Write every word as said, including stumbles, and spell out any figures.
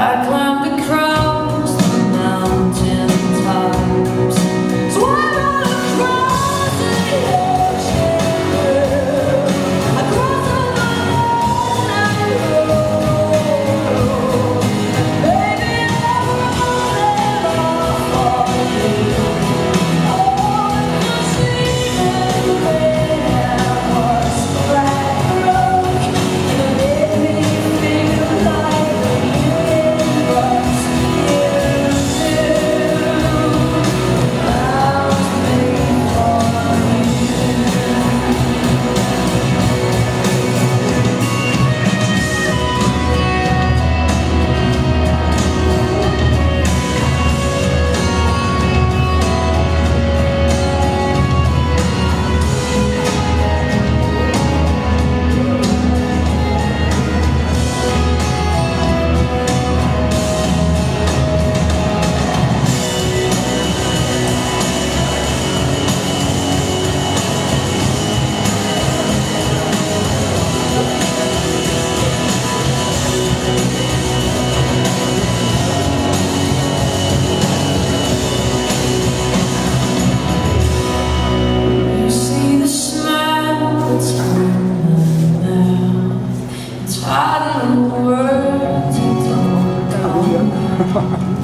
climbed across the mountain tops, swam across the ocean blue, across the mountain road. Baby, I wanted all for you. Oh, the sleeping bed was black rock, and it made me feel like the universe used to. I was made for you see the smile that's on my mouth. It's hard in the words you don't know.